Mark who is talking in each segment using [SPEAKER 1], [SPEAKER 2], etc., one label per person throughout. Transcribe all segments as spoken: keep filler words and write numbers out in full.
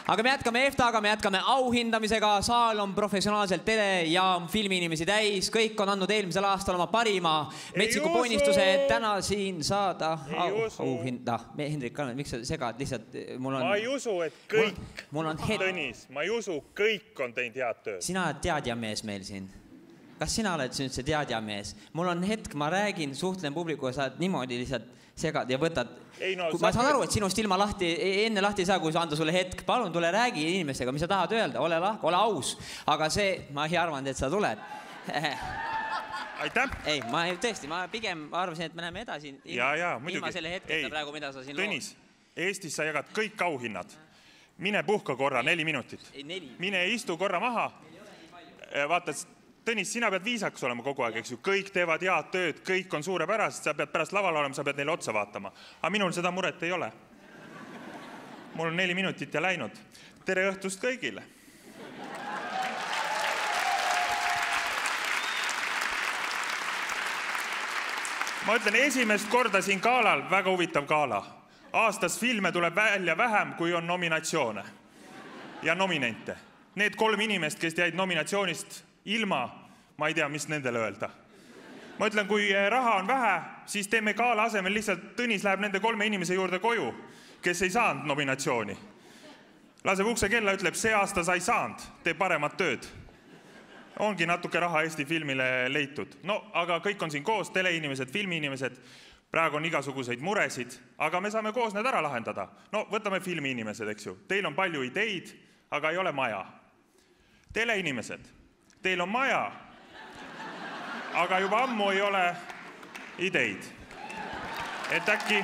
[SPEAKER 1] Aga me jätkame EFTA-ga, me jätkame auhindamisega. Saal on professionaalselt tele- ja filmiinimesi täis. Kõik on andnud eelmisel aastal oma parima metsiku poinistuse, et täna siin saada auhinda. Hendrik, miks sa segad lihtsalt?
[SPEAKER 2] Ma ei usu, et kõik, Tõnis, ma ei usu, kõik on teinud head tööd.
[SPEAKER 1] Sina oled teadjamees meil siin. Kas sina oled nüüd see teadjamees? Mul on hetk, ma räägin, suhtlen publikuga, sa oled niimoodi lihtsalt segad ja võtad. No, ma saan aru, et sinust ilma lahti, enne lahti ei saa, kui sa anda sulle hetk. Palun tule räägi inimestega, mis sa tahad öelda. Ole lahk, ole aus. Aga see, ma ei arvanud, et sa tuled.
[SPEAKER 2] Aitäh.
[SPEAKER 1] Ei, ma tõesti, ma pigem arvasin, et me läheme edasi.
[SPEAKER 2] Ja, ja, muidugi.
[SPEAKER 1] Ilma selle hetketa praegu, mida sa siin lood.
[SPEAKER 2] Tõnis, Eestis sa jagad kõik auhinnad. Mine puhka korra, neli minutit. Mine istu korra maha. Vaata, Tõnis, sina pead viisaks olema kogu aeg, eks ju. Kõik teevad head tööd, kõik on suurepärast, sa pead pärast laval olema, sa pead neile otsa vaatama. Aga minul seda muret ei ole. Mul on neli minutit ja läinud. Tere õhtust kõigile. Ma ütlen, esimest korda siin gaalal, väga huvitav gaala. Aastas filme tuleb välja vähem, kui on nominatsioone ja nominente. Need kolm inimest, kes jäid nominatsioonist ilma, ma ei tea, mis nendele öelda. Ma ütlen, kui raha on vähe, siis teeme gaala asemel lihtsalt Tõnis läheb nende kolme inimese juurde koju, kes ei saanud nominatsiooni. Laseb ukse kella, ütleb, see aasta sa ei saanud, tee paremat tööd. Ongi natuke raha Eesti filmile leitud. No, aga kõik on siin koos, teleinimesed, filmiinimesed. Praegu on igasuguseid muresid, aga me saame koos need ära lahendada. No, võtame filmiinimesed, eks ju. Teil on palju ideid, aga ei ole maja. Teleinimesed. Teil on maja, aga juba ammu ei ole ideid. Et äkki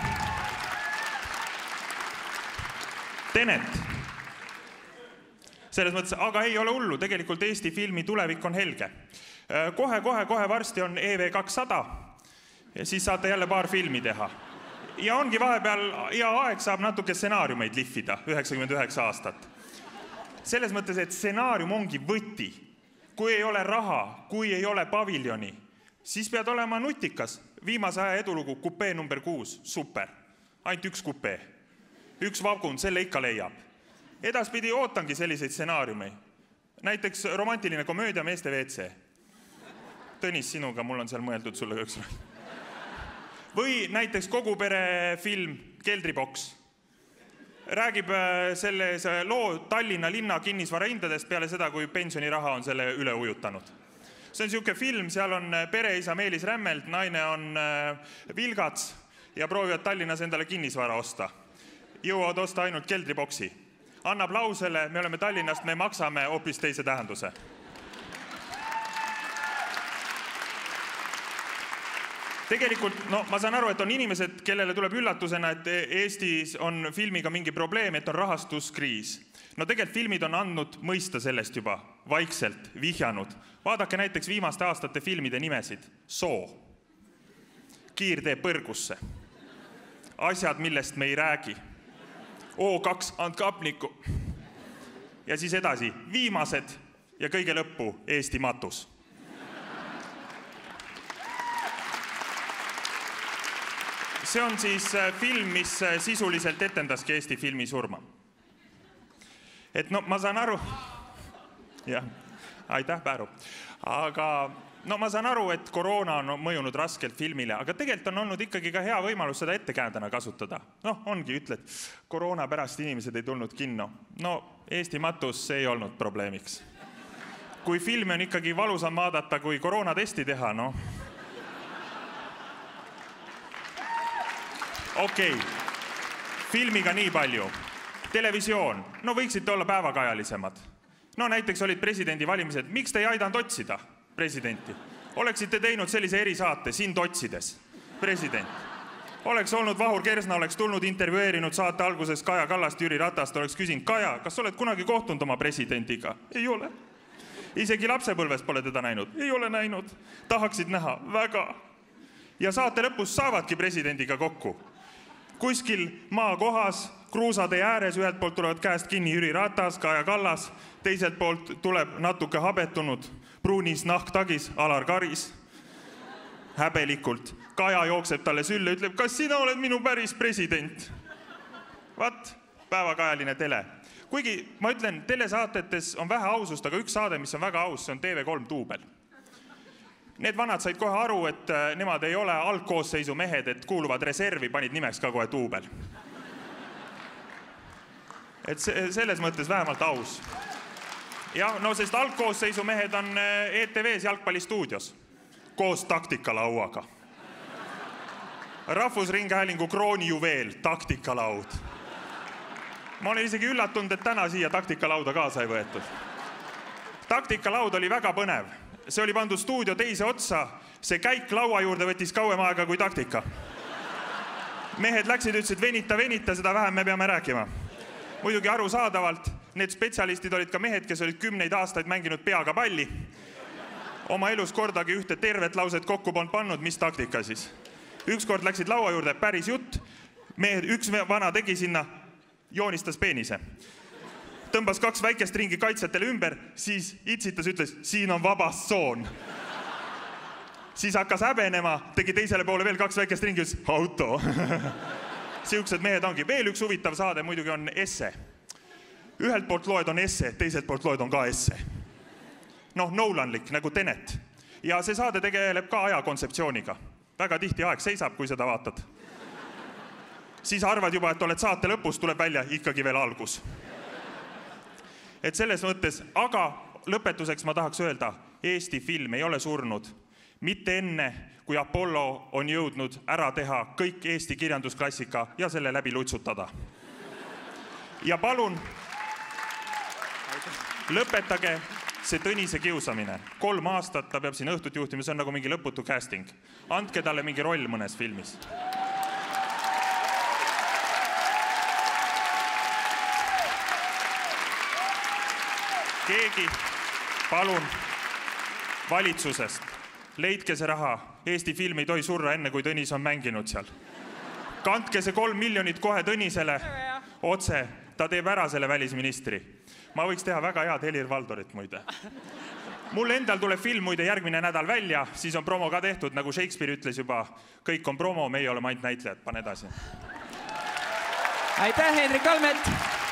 [SPEAKER 2] Tenet. Selles mõttes, aga ei ole hullu, tegelikult Eesti filmi tulevik on helge. Kohe, kohe, kohe varsti on E V kakssada ja siis saate jälle paar filmi teha. Ja ongi vahepeal, hea aeg saab natuke stsenaariumeid lihvida, üheksakümmend üheksa aastat. Selles mõttes, et stsenaarium ongi võti. Kui ei ole raha, kui ei ole paviljoni, siis pead olema nutikas. Viimase aja edulugu kupee number kuus, super. Ainult üks kupee. Üks vagun, selle ikka leiab. Edaspidi ootangi selliseid stsenaariumeid. Näiteks romantiline komöödia Meeste V C. Tõnis, sinuga, mul on seal mõeldud sulle üks. Või näiteks kogu pere film Keldriboks. Räägib selle loo Tallinna linna kinnisvarahindadest peale seda, kui pensioniraha on selle üle ujutanud. See on siuke film, seal on pereisa Meelis Rämmelt, naine on Vilgats ja proovivad Tallinnas endale kinnisvara osta. Jõuavad osta ainult Keldriboksi. Annab lausele, me oleme Tallinnast, me maksame hoopis teise tähenduse. Tegelikult, no ma saan aru, et on inimesed, kellele tuleb üllatusena, et Eestis on filmiga mingi probleem, et on rahastuskriis. No tegelikult filmid on andnud mõista sellest juba, vaikselt, vihjanud. Vaadake näiteks viimaste aastate filmide nimesid. Soo. Kiirtee põrgusse. Asjad, millest me ei räägi. O kaks Antkapniku. Ja siis edasi, viimased ja kõige lõppu Eesti matus. See on siis film, mis sisuliselt etendaski Eesti filmi surma. Et no ma saan aru, jah, aitäh Pääru, aga no ma saan aru, et koroona on mõjunud raskelt filmile, aga tegelikult on olnud ikkagi ka hea võimalus seda ettekäändena kasutada. Noh, ongi, ütled, koroona pärast inimesed ei tulnud kinno. No Eesti matus see ei olnud probleemiks. Kui filmi on ikkagi valusam vaadata, kui koroonatesti teha, no... Okei, filmiga nii palju. Televisioon, no võiksite olla päevakajalisemad. No näiteks olid presidendi valimised. Miks te ei aidanud otsida presidenti? Oleksite teinud sellise erisaate sind otsides. President. Oleks olnud Vahur Kersna, oleks tulnud intervjueerinud saate alguses Kaja Kallast, Jüri Ratast, oleks küsinud, Kaja, kas oled kunagi kohtunud oma presidendiga? Ei ole. Isegi lapsepõlves pole teda näinud. Ei ole näinud. Tahaksid näha. Väga. Ja saate lõpus saavadki presidendiga kokku. Kuskil maakohas, kruusade ääres, ühelt poolt tulevad käest kinni Jüri Ratas, Kaja Kallas, teiselt poolt tuleb natuke habetunud, pruunis nahktagis, Alar Karis. Häbelikult. Kaja jookseb talle sülle, ütleb, kas sina oled minu päris president? Vat, päevakajaline tele. kuigi ma ütlen, telesaatetes on vähe ausust, aga üks saade, mis on väga aus, see on T V kolm Duubel. Need vanad said kohe aru, et nemad ei ole algkoosseisu mehed, et kuuluvad reservi, panid nimeks ka kohe Duubel. Et selles mõttes vähemalt aus. Ja, no sest algkoosseisu mehed on E T V's jalgpallistuudios koos taktikalauaga. Rahvusringhäälingu kroonijuveel, taktikalaud. Ma olen isegi üllatunud, et täna siia taktikalauda kaasa ei võetud. Taktikalaud oli väga põnev. See oli pandud stuudio teise otsa. See käik laua juurde võttis kauem aega kui taktika. Mehed läksid, ütlesid, venita, venita, seda vähem me peame rääkima. Muidugi arusaadavalt, need spetsialistid olid ka mehed, kes olid kümneid aastaid mänginud peaga palli. Oma elus kordagi ühte tervet lauset kokku polnud pannud, mis taktika siis. Ükskord läksid laua juurde, päris jutt. Mehed, üks vana tegi sinna, joonistas peenise. Tõmbas kaks väikest ringi kaitsjatele ümber, siis itsitas, ütles, siin on vabas tsoon. Siis hakkas häbenema, tegi teisele poole veel kaks väikest ringi, ütles, auto. Siuksed mehed ongi. Veel üks huvitav saade muidugi on esse. Ühelt poolt loed on esse, teiselt poolt loed on ka esse. Noh, Nolanlik, nagu Tenet. Ja see saade tegeleb ka aja kontseptsiooniga. Väga tihti aeg seisab, kui seda vaatad. Siis arvad juba, et oled saate lõpus, tuleb välja ikkagi veel algus. Et selles mõttes, aga lõpetuseks ma tahaks öelda, Eesti film ei ole surnud. Mitte enne, kui Apollo on jõudnud ära teha kõik Eesti kirjandusklassika ja selle läbi lutsutada. Ja palun, lõpetage see Tõnise kiusamine. Kolm aastat ta peab siin õhtut juhtima, see on nagu mingi lõputu casting. Andke talle mingi roll mõnes filmis. Keegi, palun, valitsusest, leidke see raha. Eesti film ei tohi surra enne, kui Tõnis on mänginud seal. Kandke see kolm miljonit kohe Tõnisele otse. Ta teeb ära selle välisministri. Ma võiks teha väga head Helir Valdorit muide. Mul endal tuleb film muide järgmine nädal välja, siis on promo ka tehtud, nagu Shakespeare ütles juba, kõik on promo, meie oleme ainult näitlejad, pane edasi.
[SPEAKER 1] Aitäh, Hendrik Almet!